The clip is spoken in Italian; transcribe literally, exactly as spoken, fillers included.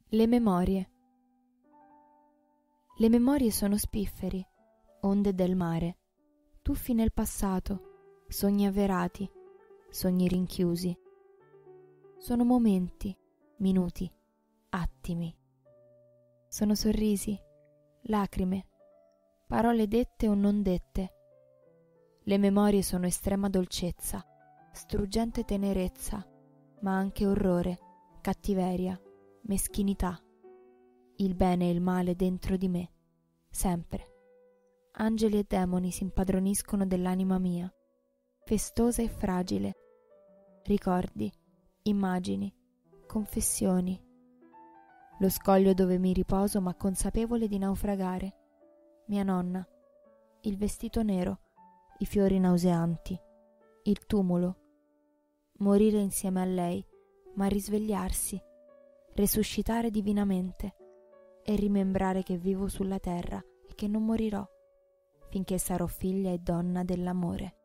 Le memorie. Le memorie sono spifferi, onde del mare, tuffi nel passato, sogni avverati, sogni rinchiusi. Sono momenti, minuti, attimi. Sono sorrisi, lacrime, parole dette o non dette. Le memorie sono estrema dolcezza, struggente tenerezza, ma anche orrore, cattiveria, meschinità, il bene e il male dentro di me, sempre. Angeli e demoni si impadroniscono dell'anima mia, festosa e fragile. Ricordi, immagini, confessioni. Lo scoglio dove mi riposo ma consapevole di naufragare. Mia nonna, il vestito nero, i fiori nauseanti, il tumulo. Morire insieme a lei, ma risvegliarsi, resuscitare divinamente e rimembrare che vivo sulla terra e che non morirò finché sarò figlia e donna dell'amore.